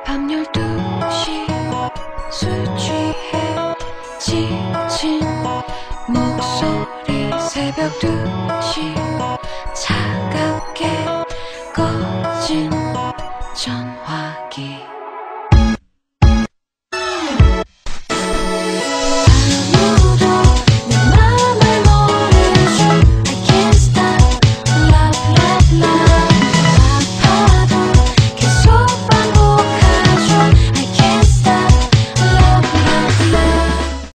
밤 12시 술 취해 지친 목소리 새벽 2시